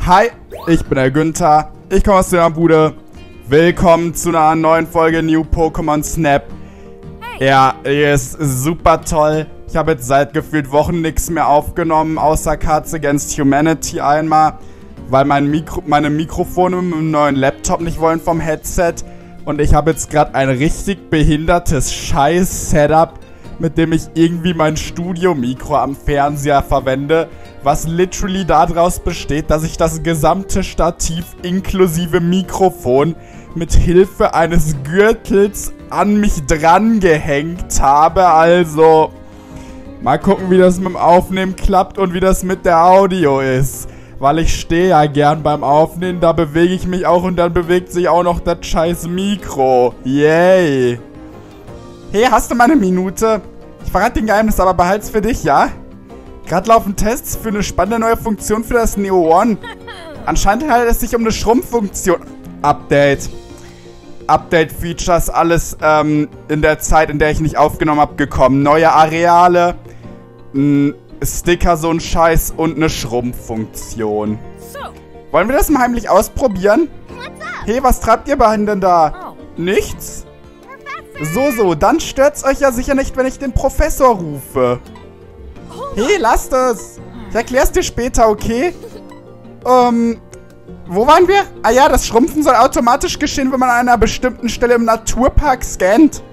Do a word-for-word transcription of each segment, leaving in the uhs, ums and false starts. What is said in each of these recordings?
Hi, ich bin der Günther, ich komme aus der Bude. Willkommen zu einer neuen Folge New Pokémon Snap. Ja, hier ist super toll. Ich habe jetzt seit gefühlt Wochen nichts mehr aufgenommen, außer Cards Against Humanity einmal, weil mein Mikro meine Mikrofone mit dem neuen Laptop nicht wollen vom Headset. Und ich habe jetzt gerade ein richtig behindertes Scheiß-Setup, mit dem ich irgendwie mein Studio-Mikro am Fernseher verwende, was literally daraus besteht, dass ich das gesamte Stativ inklusive Mikrofon mit Hilfe eines Gürtels an mich dran gehängt habe. Also, mal gucken, wie das mit dem Aufnehmen klappt und wie das mit der Audio ist. Weil ich stehe ja gern beim Aufnehmen, da bewege ich mich auch und dann bewegt sich auch noch das scheiß Mikro. Yay. Hey, hast du mal eine Minute? Ich verrate den Geheimnis, aber behalt's für dich, ja? Gerade laufen Tests für eine spannende neue Funktion für das Neo One. Anscheinend handelt es sich um eine Schrumpffunktion. Update. Update-Features, alles ähm, in der Zeit, in der ich nicht aufgenommen habe, gekommen. Neue Areale, ein Sticker, so ein Scheiß und eine Schrumpffunktion. Wollen wir das mal heimlich ausprobieren? Hey, was treibt ihr beiden denn da? Nichts? So, so, dann stört's euch ja sicher nicht, wenn ich den Professor rufe. Hey, lasst es! Ich erklär's dir später, okay? Ähm, wo waren wir? Ah ja, das Schrumpfen soll automatisch geschehen, wenn man an einer bestimmten Stelle im Naturpark scannt.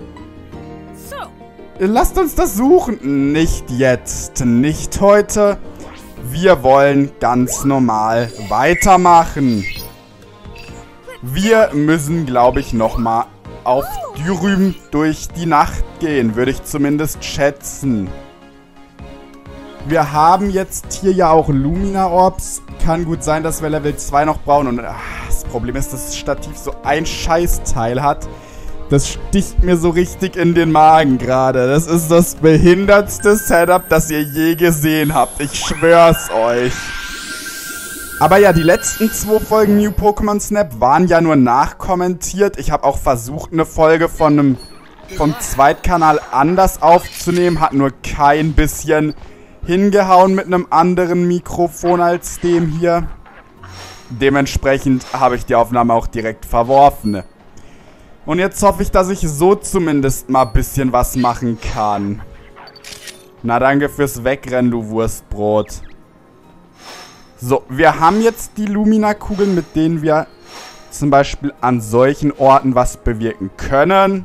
Lasst uns das suchen. Nicht jetzt, nicht heute. Wir wollen ganz normal weitermachen. Wir müssen, glaube ich, nochmal auf Dürüm durch die Nacht gehen, würde ich zumindest schätzen. Wir haben jetzt hier ja auch Lumina-Orbs. Kann gut sein, dass wir Level zwei noch brauchen. Und ach, das Problem ist, dass das Stativ so ein Scheißteil hat. Das sticht mir so richtig in den Magen gerade. Das ist das behindertste Setup, das ihr je gesehen habt. Ich schwör's euch. Aber ja, die letzten zwei Folgen New Pokémon Snap waren ja nur nachkommentiert. Ich habe auch versucht, eine Folge von einem vom Zweitkanal anders aufzunehmen. Hat nur kein bisschen hingehauen mit einem anderen Mikrofon als dem hier. Dementsprechend habe ich die Aufnahme auch direkt verworfen. Und jetzt hoffe ich, dass ich so zumindest mal ein bisschen was machen kann. Na, danke fürs Wegrennen, du Wurstbrot. So, wir haben jetzt die Lumina-Kugeln, mit denen wir zum Beispiel an solchen Orten was bewirken können.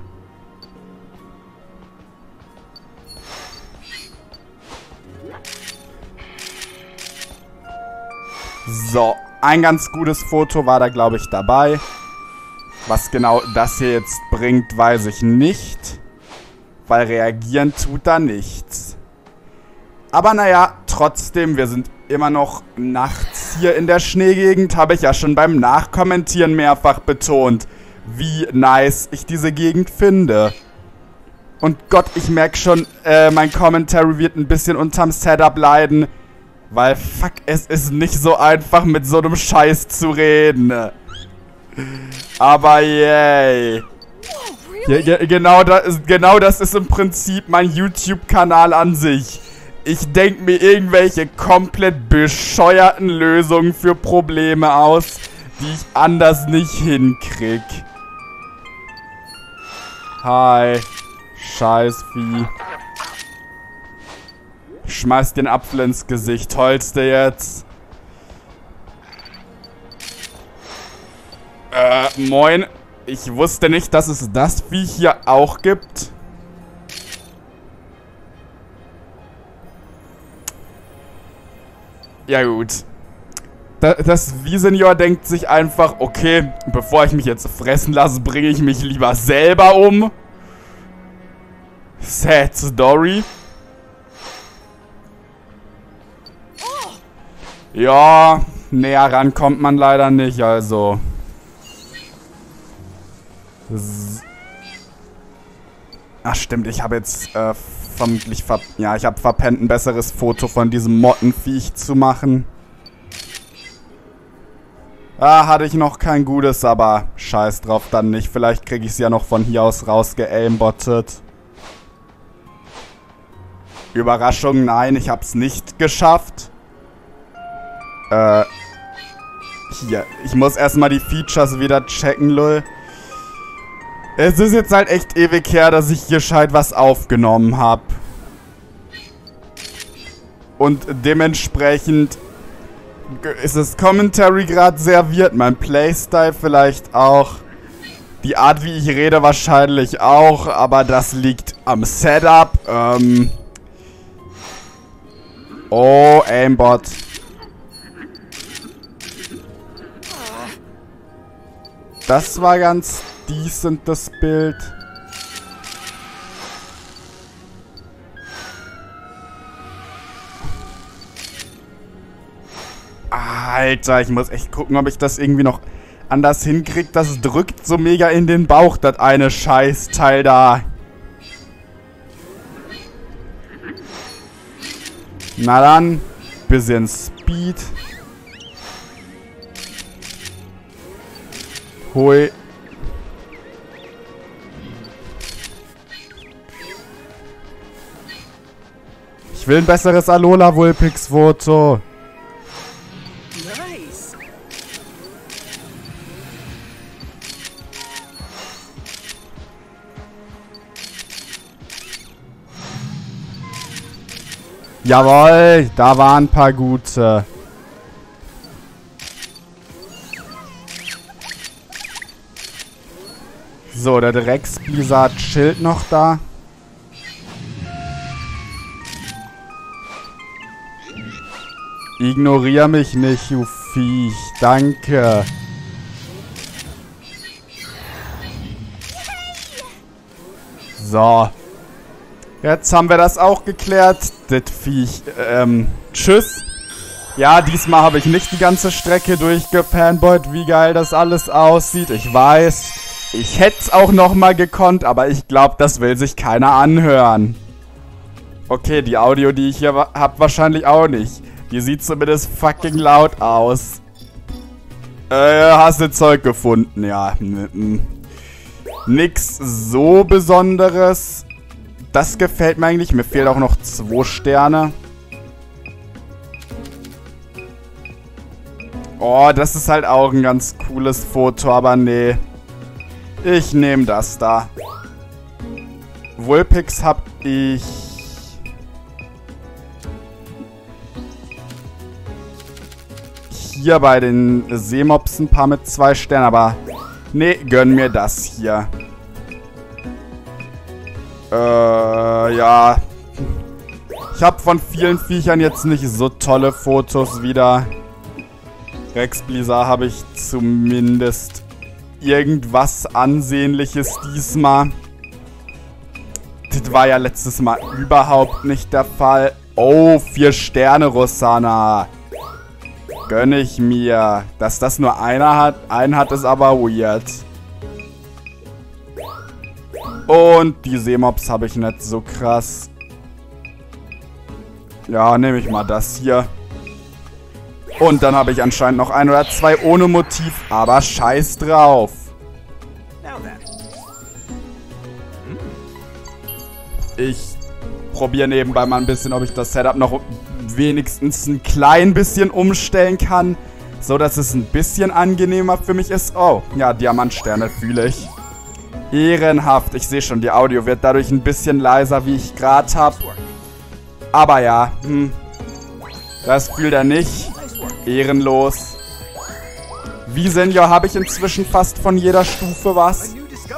So, ein ganz gutes Foto war da, glaube ich, dabei. Was genau das hier jetzt bringt, weiß ich nicht. Weil reagieren tut da nichts. Aber naja, trotzdem, wir sind immer noch nachts hier in der Schneegegend. Habe ich ja schon beim Nachkommentieren mehrfach betont, wie nice ich diese Gegend finde. Und Gott, ich merke schon, äh, mein Commentary wird ein bisschen unterm Setup leiden. Weil, fuck, es ist nicht so einfach, mit so einem Scheiß zu reden. Aber yay. Ja, ja, genau, das ist, genau das ist im Prinzip mein YouTube-Kanal an sich. Ich denke mir irgendwelche komplett bescheuerten Lösungen für Probleme aus, die ich anders nicht hinkrieg. Hi. Scheißvieh. Schmeiß den Apfel ins Gesicht. Holst du jetzt? Äh, moin. Ich wusste nicht, dass es das Vieh hier auch gibt. Ja gut. Das, das Vieh-Senior denkt sich einfach, okay, bevor ich mich jetzt fressen lasse, bringe ich mich lieber selber um. Sad Story. Ja, näher ran kommt man leider nicht, also. Ach stimmt, ich habe jetzt äh, vermutlich ver ja, ich habe verpennt, ein besseres Foto von diesem Mottenviech zu machen. Ah, hatte ich noch kein gutes, aber scheiß drauf dann nicht. Vielleicht kriege ich es ja noch von hier aus raus geaimbottet. Überraschung, nein, ich habe es nicht geschafft. Äh, Hier, ich muss erstmal die Features wieder checken, lol. Es ist jetzt halt echt ewig her, dass ich hier gescheit was aufgenommen habe. Und dementsprechend ist das Commentary gerade sehr weird. Mein Playstyle vielleicht auch. Die Art, wie ich rede, wahrscheinlich auch. Aber das liegt am Setup. Ähm oh, Aimbot. Das war ganz decent, das Bild. Alter, ich muss echt gucken, ob ich das irgendwie noch anders hinkriege. Das drückt so mega in den Bauch, das eine Scheißteil da. Na dann, bisschen Speed. Hui. Ich will ein besseres Alola Vulpix Foto. Nice. Jawohl, da waren ein paar gute. So, der Drecksblizzard chillt noch da. Ignorier mich nicht, du Viech. Danke. So. Jetzt haben wir das auch geklärt. Das Viech. Ähm, tschüss. Ja, diesmal habe ich nicht die ganze Strecke durchgefanboyt, wie geil das alles aussieht. Ich weiß. Ich hätte es auch nochmal gekonnt, aber ich glaube, das will sich keiner anhören. Okay, die Audio, die ich hier habe, wahrscheinlich auch nicht. Die sieht zumindest fucking laut aus. Äh, hast du Zeug gefunden? Ja. Nix so Besonderes. Das gefällt mir eigentlich. Mir fehlen auch noch zwei Sterne. Oh, das ist halt auch ein ganz cooles Foto, aber nee. Ich nehme das da. Vulpix hab ich... hier bei den Seemobs ein paar mit zwei Sternen, aber nee, gönn mir das hier. Äh, ja. Ich habe von vielen Viechern jetzt nicht so tolle Fotos wieder. Rexblizzard habe ich zumindest irgendwas Ansehnliches diesmal. Das war ja letztes Mal überhaupt nicht der Fall. Oh, vier Sterne, Rosanna. Gönn ich mir. Dass das nur einer hat, einen hat, ist aber weird. Und die Seemobs habe ich nicht so krass. Ja, nehme ich mal das hier. Und dann habe ich anscheinend noch ein oder zwei ohne Motiv, aber scheiß drauf. Ich probiere nebenbei mal ein bisschen, ob ich das Setup noch wenigstens ein klein bisschen umstellen kann, so dass es ein bisschen angenehmer für mich ist. Oh, ja, Diamantsterne fühle ich. Ehrenhaft. Ich sehe schon, die Audio wird dadurch ein bisschen leiser, wie ich gerade habe. Aber ja, hm. Das fühlt er nicht. Ehrenlos. Wie Senior habe ich inzwischen fast von jeder Stufe was.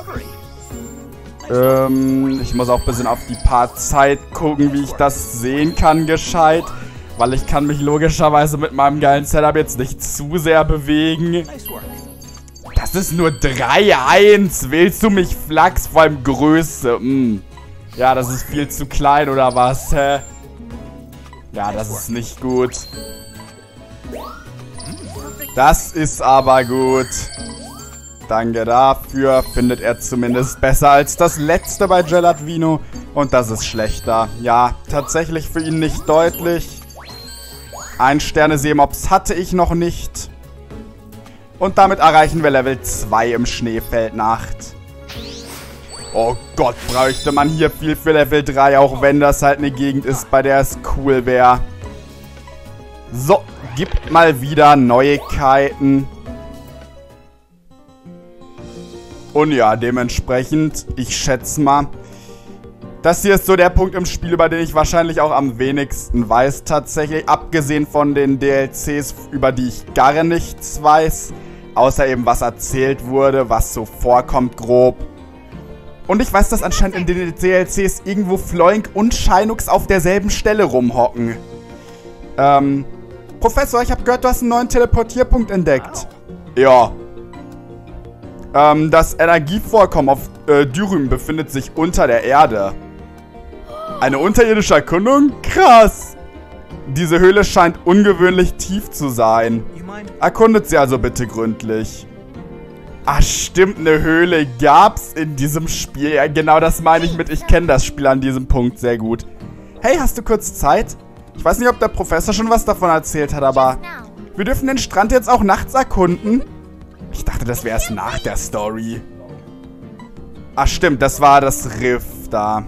Ähm, ich muss auch ein bisschen auf die paar Zeit gucken, wie ich das sehen kann, gescheit. Weil ich kann mich logischerweise mit meinem geilen Setup jetzt nicht zu sehr bewegen. Das ist nur drei eins. Willst du mich Flachs? Vor allem Größe. Hm. Ja, das ist viel zu klein, oder was? Hä? Ja, das ist nicht gut. Das ist aber gut. Danke dafür. Findet er zumindest besser als das letzte bei Gelatvino. Und das ist schlechter. Ja, tatsächlich für ihn nicht deutlich. Ein Sterne Seemobs hatte ich noch nicht. Und damit erreichen wir Level zwei im Schneefeldnacht. Oh Gott, bräuchte man hier viel für Level drei, auch wenn das halt eine Gegend ist, bei der es cool wäre. So, gibt mal wieder Neuigkeiten. Und ja, dementsprechend, ich schätze mal, das hier ist so der Punkt im Spiel, über den ich wahrscheinlich auch am wenigsten weiß tatsächlich. Abgesehen von den D L Cs, über die ich gar nichts weiß. Außer eben, was erzählt wurde, was so vorkommt grob. Und ich weiß, dass anscheinend in den D L Cs irgendwo Floink und Shinux auf derselben Stelle rumhocken. Ähm, Professor, ich habe gehört, du hast einen neuen Teleportierpunkt entdeckt. Ja. Ähm, das Energievorkommen auf äh, Dürüm befindet sich unter der Erde. Eine unterirdische Erkundung? Krass! Diese Höhle scheint ungewöhnlich tief zu sein. Erkundet sie also bitte gründlich. Ach stimmt, eine Höhle gab's in diesem Spiel. Ja, genau das meine ich mit, ich kenne das Spiel an diesem Punkt sehr gut. Hey, hast du kurz Zeit? Ich weiß nicht, ob der Professor schon was davon erzählt hat, aber wir dürfen den Strand jetzt auch nachts erkunden. Ich dachte, das wäre erst nach der Story. Ach stimmt, das war das Riff da.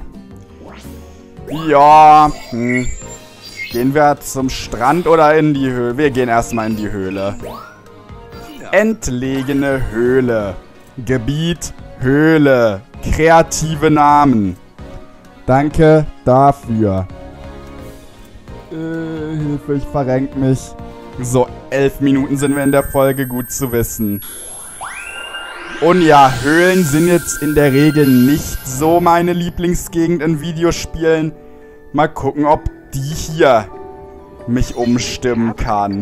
Ja, hm. Gehen wir zum Strand oder in die Höhle? Wir gehen erstmal in die Höhle. Entlegene Höhle. Gebiet, Höhle. Kreative Namen. Danke dafür. Äh, Hilfe, ich verrenk mich. So, elf Minuten sind wir in der Folge, gut zu wissen. Und ja, Höhlen sind jetzt in der Regel nicht so meine Lieblingsgegend in Videospielen. Mal gucken, ob die hier mich umstimmen kann.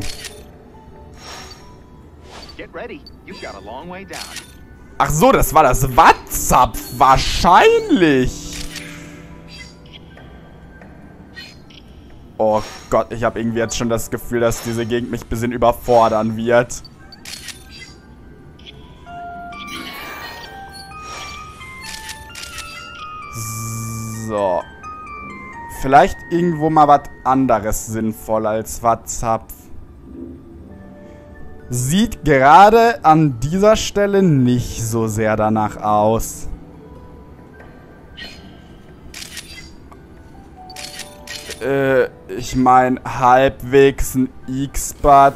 Ach so, das war das WhatsApp. Wahrscheinlich. Oh Gott, ich habe irgendwie jetzt schon das Gefühl, dass diese Gegend mich ein bisschen überfordern wird. So. Vielleicht irgendwo mal was anderes sinnvoll als WhatsApp. Sieht gerade an dieser Stelle nicht so sehr danach aus. Äh, ich meine, halbwegs ein X-Bud.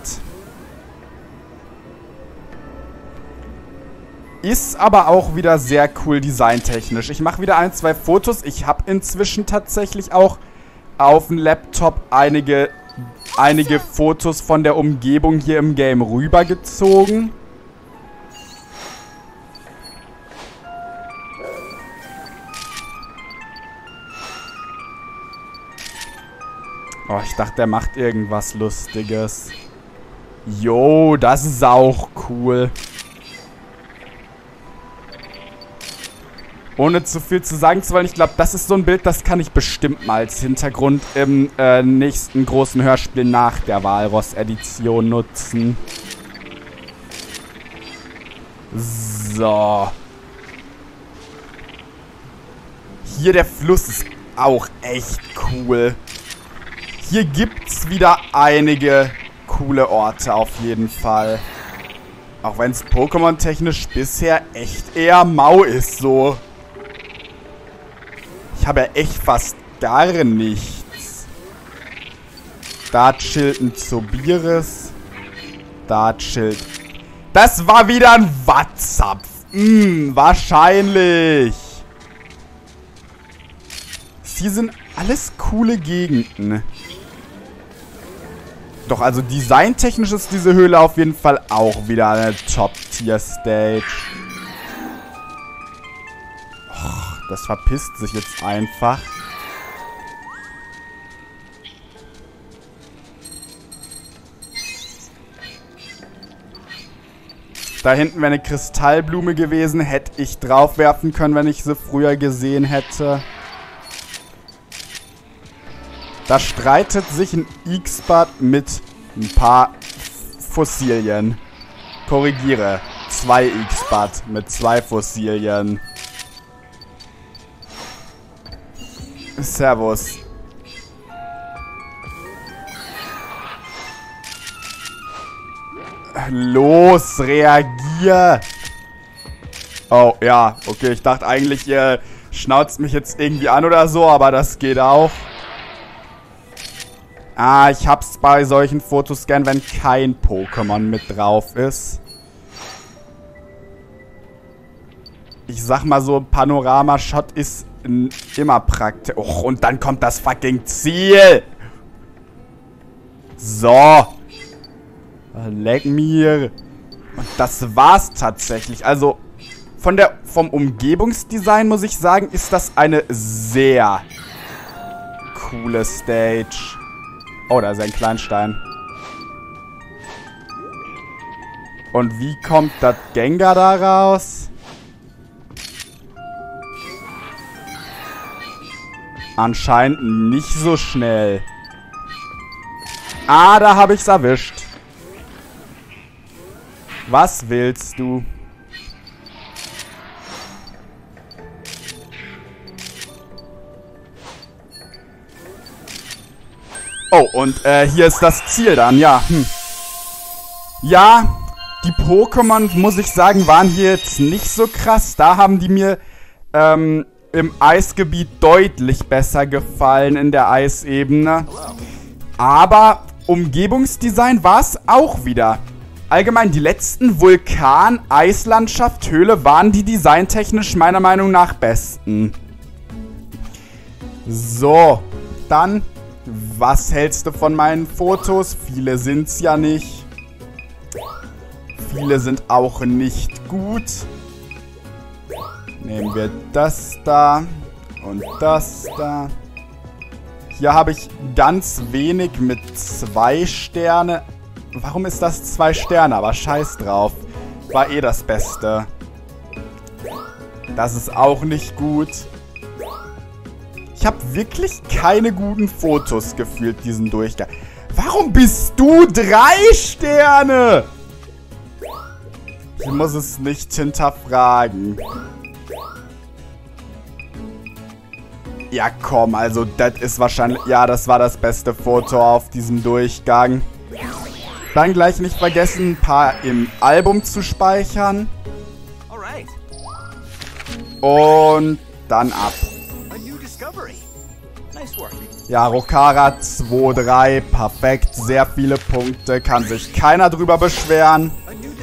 Ist aber auch wieder sehr cool designtechnisch. Ich mache wieder ein, zwei Fotos. Ich habe inzwischen tatsächlich auch auf dem Laptop einige, einige Fotos von der Umgebung hier im Game rübergezogen. Oh, ich dachte, der macht irgendwas Lustiges. Jo, das ist auch cool. Ohne zu viel zu sagen zu wollen, ich glaube, das ist so ein Bild, das kann ich bestimmt mal als Hintergrund im äh, nächsten großen Hörspiel nach der Walross-Edition nutzen. So. Hier der Fluss ist auch echt cool. Hier gibt's wieder einige coole Orte auf jeden Fall. Auch wenn es Pokémon-technisch bisher echt eher mau ist, so. Ich habe ja echt fast gar nichts. Da chillt ein Zobiris. Da chillt... Das war wieder ein WhatsApp. Hm, wahrscheinlich. Hier sind alles coole Gegenden. Doch, also designtechnisch ist diese Höhle auf jeden Fall auch wieder eine Top-Tier-Stage. Das verpisst sich jetzt einfach. Da hinten wäre eine Kristallblume gewesen. Hätte ich draufwerfen können, wenn ich sie früher gesehen hätte. Da streitet sich ein X-Bud mit ein paar Fossilien. Korrigiere. Zwei X-Bud mit zwei Fossilien. Servus. Los, reagier. Oh, ja. Okay, ich dachte eigentlich, ihr schnauzt mich jetzt irgendwie an oder so, aber das geht auch. Ah, ich hab's bei solchen Fotos gern, wenn kein Pokémon mit drauf ist. Ich sag mal so, ein Panorama-Shot ist immer praktisch. Och, und dann kommt das fucking Ziel. So. Leck mir. Und das war's tatsächlich. Also, von der, vom Umgebungsdesign muss ich sagen, ist das eine sehr coole Stage. Oh, da ist ein Kleinstein. Und wie kommt das Gengar da raus? Anscheinend nicht so schnell. Ah, da habe ich's erwischt. Was willst du? Oh, und äh, hier ist das Ziel dann, ja. Hm. Ja, die Pokémon, muss ich sagen, waren hier jetzt nicht so krass. Da haben die mir ähm, im Eisgebiet deutlich besser gefallen in der Eisebene. Aber Umgebungsdesign war es auch wieder. Allgemein, die letzten Vulkan, Eislandschaft, Höhle waren die designtechnisch meiner Meinung nach besten. So, dann... Was hältst du von meinen Fotos? Viele sind's ja nicht. Viele sind auch nicht gut. Nehmen wir das da und das da. Hier habe ich ganz wenig mit zwei Sterne. Warum ist das zwei Sterne? Aber scheiß drauf. War eh das Beste. Das ist auch nicht gut. Ich habe wirklich keine guten Fotos gefühlt, diesen Durchgang. Warum bist du drei Sterne? Ich muss es nicht hinterfragen. Ja, komm, also das ist wahrscheinlich... Ja, das war das beste Foto auf diesem Durchgang. Dann gleich nicht vergessen, ein paar im Album zu speichern. Und dann ab. Ja, Rokara zwei drei, perfekt, sehr viele Punkte, kann sich keiner drüber beschweren.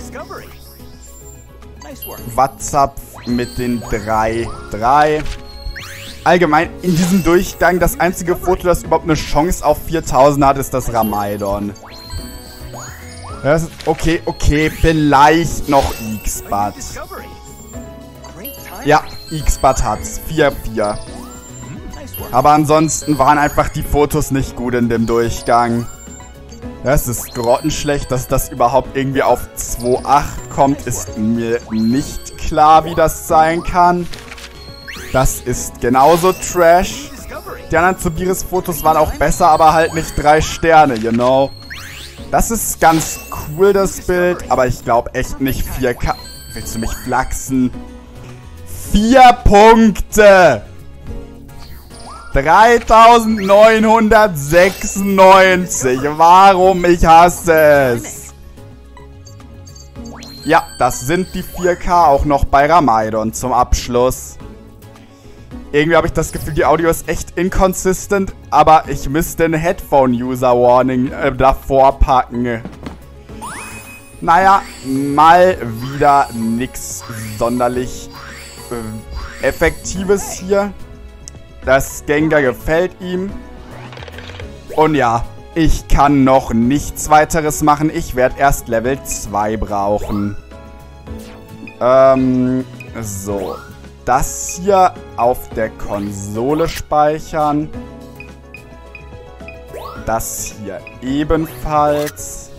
Watzapf mit den drei drei. Allgemein in diesem Durchgang, das einzige Foto, das überhaupt eine Chance auf viertausend hat, ist das Ramaidon. Das ist okay, okay, vielleicht noch X-Bat. Ja, X-Bat hat's, vier vier. Aber ansonsten waren einfach die Fotos nicht gut in dem Durchgang. Das ist grottenschlecht, dass das überhaupt irgendwie auf zwei acht kommt, ist mir nicht klar, wie das sein kann. Das ist genauso Trash. Die anderen Zubiris-Fotos waren auch besser, aber halt nicht drei Sterne, you know. Das ist ganz cool, das Bild, aber ich glaube echt nicht vier K. Willst du mich flachsen? Vier Punkte! dreitausendneunhundertsechsundneunzig. Warum? Ich hasse es. Ja, das sind die vier K auch noch bei Ramaidon zum Abschluss. Irgendwie habe ich das Gefühl, die Audio ist echt inconsistent, aber ich müsste ein Headphone-User-Warning äh, davor packen. Naja, mal wieder nix sonderlich äh, Effektives hier. Das Gengar gefällt ihm. Und ja, ich kann noch nichts weiteres machen. Ich werde erst Level zwei brauchen. Ähm, so. Das hier auf der Konsole speichern. Das hier ebenfalls.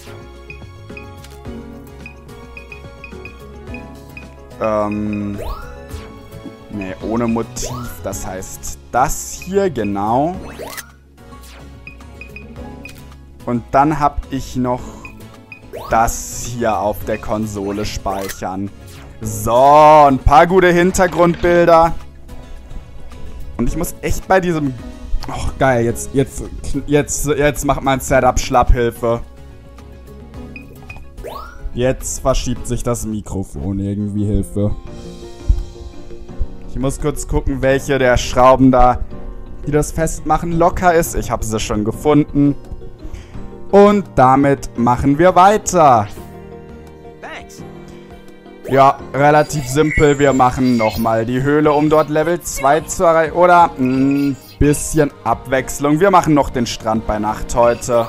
Ähm... Ne, ohne Motiv. Das heißt, das hier, genau. Und dann habe ich noch das hier auf der Konsole speichern. So, ein paar gute Hintergrundbilder. Und ich muss echt bei diesem... Oh, geil, jetzt, jetzt, jetzt, jetzt macht mein Setup Schlapphilfe. Jetzt verschiebt sich das Mikrofon irgendwie, Hilfe. Ich muss kurz gucken, welche der Schrauben da die das Festmachen locker ist. Ich habe sie schon gefunden. Und damit machen wir weiter. Ja, relativ simpel. Wir machen nochmal die Höhle, um dort Level zwei zu erreichen. Oder ein bisschen Abwechslung. Wir machen noch den Strand bei Nacht heute.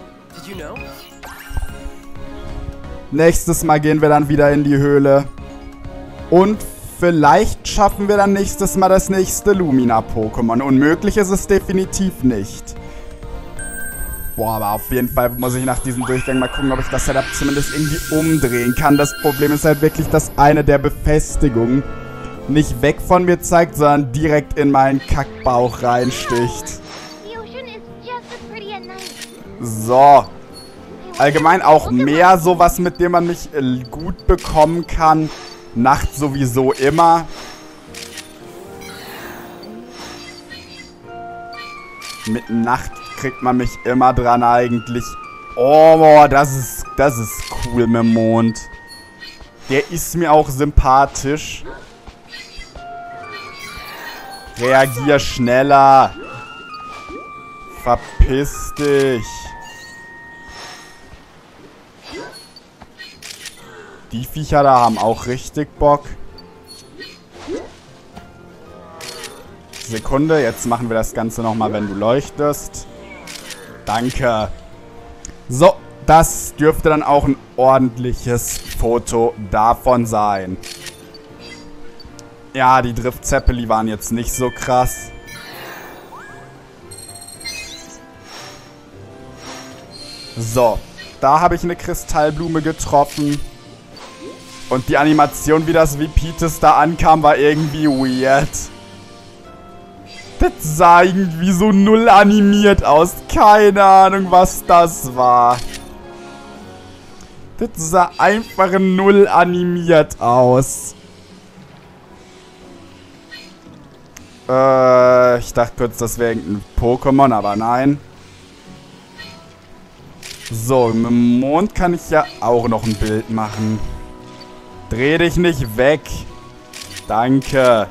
Nächstes Mal gehen wir dann wieder in die Höhle. Und vielleicht schaffen wir dann nächstes Mal das nächste Lumina-Pokémon. Unmöglich ist es definitiv nicht. Boah, aber auf jeden Fall muss ich nach diesem Durchgang mal gucken, ob ich das Setup zumindest irgendwie umdrehen kann. Das Problem ist halt wirklich, dass eine der Befestigungen nicht weg von mir zeigt, sondern direkt in meinen Kackbauch reinsticht. So. Allgemein auch mehr sowas, mit dem man mich gut bekommen kann. Nacht sowieso immer. Mit Nacht kriegt man mich immer dran eigentlich. Oh, boah, das ist, das ist cool mit dem Mond. Der ist mir auch sympathisch. Reagier schneller. Verpiss dich. Die Viecher da haben auch richtig Bock. Sekunde, jetzt machen wir das Ganze nochmal, wenn du leuchtest. Danke. So, das dürfte dann auch ein ordentliches Foto davon sein. Ja, die Drift-Zeppeli waren jetzt nicht so krass. So, da habe ich eine Kristallblume getroffen. Und die Animation, wie das Vipites da ankam, war irgendwie weird. Das sah irgendwie so null animiert aus. Keine Ahnung, was das war. Das sah einfach null animiert aus. Äh, ich dachte kurz, das wäre irgendein Pokémon, aber nein. So, mit dem Mond kann ich ja auch noch ein Bild machen. Dreh dich nicht weg. Danke.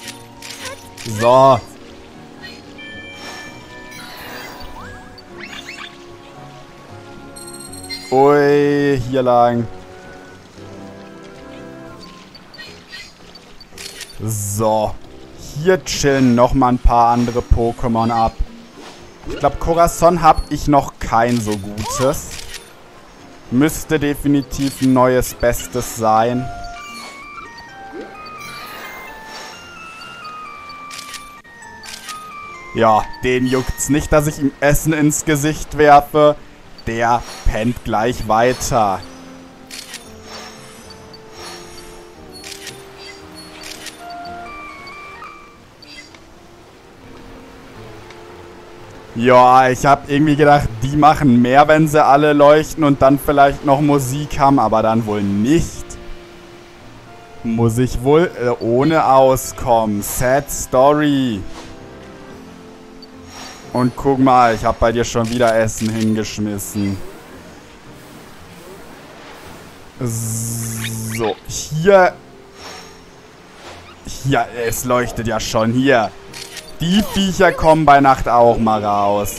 So. Ui, hier lang. So. Hier chillen nochmal ein paar andere Pokémon ab. Ich glaube, Corazon habe ich noch kein so gutes. Müsste definitiv ein neues Bestes sein. Ja, den juckt's nicht, dass ich ihm Essen ins Gesicht werfe. Der pennt gleich weiter. Ja, ich habe irgendwie gedacht, die machen mehr, wenn sie alle leuchten und dann vielleicht noch Musik haben, aber dann wohl nicht. Muss ich wohl äh, ohne auskommen. Sad Story. Und guck mal, ich habe bei dir schon wieder Essen hingeschmissen. So, hier. Hier, es leuchtet ja schon. Hier. Die Viecher kommen bei Nacht auch mal raus.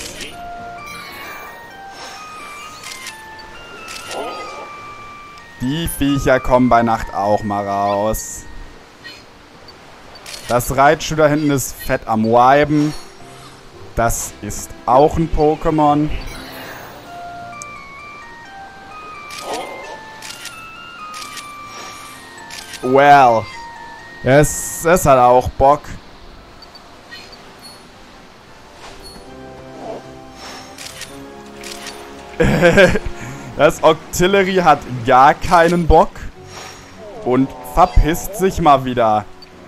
Die Viecher kommen bei Nacht auch mal raus. Das Raichu da hinten ist fett am Viben. Das ist auch ein Pokémon. Well. Es, es hat auch Bock. Das Octillery hat gar keinen Bock. Und verpisst sich mal wieder.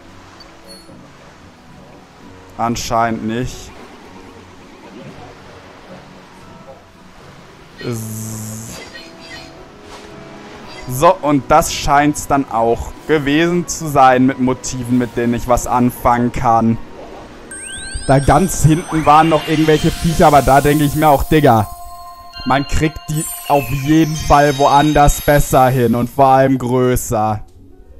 Anscheinend nicht. So, und das scheint es dann auch gewesen zu sein mit Motiven, mit denen ich was anfangen kann. Da ganz hinten waren noch irgendwelche Viecher, aber da denke ich mir auch, Digga, man kriegt die auf jeden Fall woanders besser hin und vor allem größer.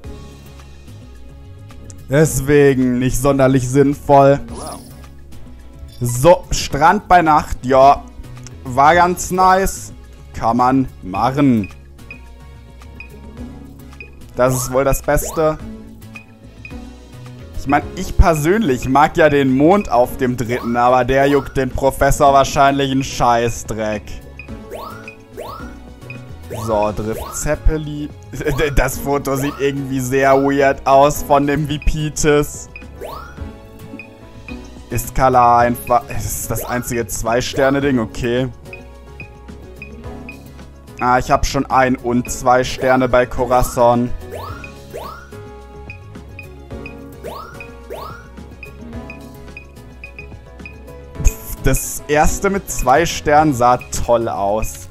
Deswegen nicht sonderlich sinnvoll. So, Strand bei Nacht. Ja, war ganz nice. Kann man machen. Das ist wohl das Beste. Ich meine, ich persönlich mag ja den Mond auf dem dritten, aber der juckt den Professor wahrscheinlich einen Scheißdreck. So, Drift Zeppeli. Das Foto sieht irgendwie sehr weird aus von dem Vipitis. Ist Kala einfach... Das ist das einzige Zwei-Sterne-Ding, okay. Ah, ich habe schon ein und zwei Sterne bei Corazon. Das erste mit zwei Sternen sah toll aus.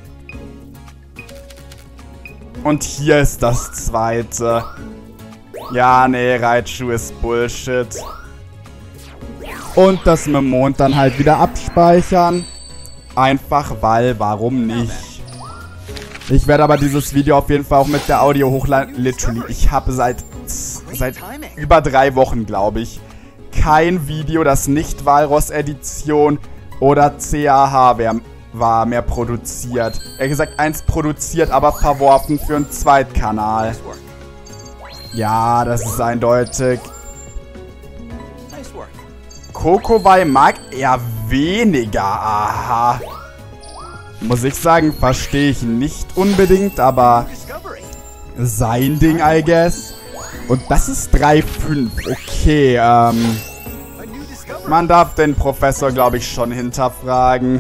Und hier ist das zweite. Ja, nee, Raichu ist Bullshit. Und das mit dem Mond dann halt wieder abspeichern. Einfach weil, warum nicht? Ich werde aber dieses Video auf jeden Fall auch mit der Audio hochladen. Literally, ich habe seit, seit über drei Wochen, glaube ich, kein Video, das nicht Walross-Edition oder C A H wär, war mehr produziert. Ehrlich gesagt, eins produziert, aber verworfen für einen Zweitkanal. Ja, das ist eindeutig. Kokowai mag eher weniger. Aha. Muss ich sagen, verstehe ich nicht unbedingt, aber sein Ding, I guess. Und das ist drei Komma fünf. Okay, ähm... man darf den Professor, glaube ich, schon hinterfragen.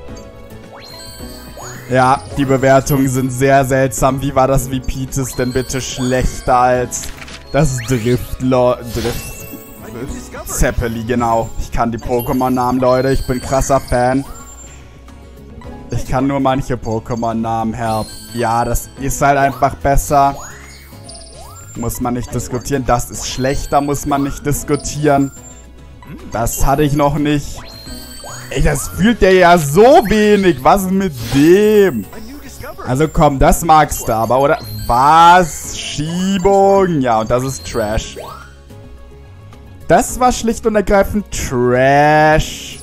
Ja, die Bewertungen sind sehr seltsam. Wie war das Vipitis denn bitte schlechter als das Driftlo... Drift... Zeppeli, genau. Ich kann die Pokémon-Namen, Leute. Ich bin krasser Fan. Ich kann nur manche Pokémon-Namen, Herr. Ja, das ist halt einfach besser. Muss man nicht diskutieren. Das ist schlechter, muss man nicht diskutieren. Das hatte ich noch nicht. Ey, das fühlt der ja so wenig. Was ist mit dem? Also komm, das magst du aber, oder? Was? Schiebung? Ja, und das ist Trash. Das war schlicht und ergreifend Trash.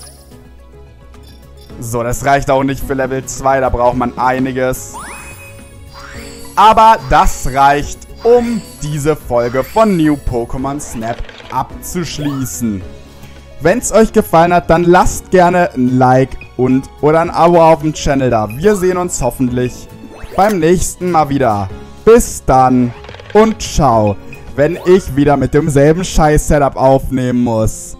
So, das reicht auch nicht für Level zwei. Da braucht man einiges. Aber das reicht, um diese Folge von New Pokémon Snap abzuschließen. Wenn es euch gefallen hat, dann lasst gerne ein Like und oder ein Abo auf dem Channel da. Wir sehen uns hoffentlich beim nächsten Mal wieder. Bis dann und ciao, wenn ich wieder mit demselben Scheiß-Setup aufnehmen muss.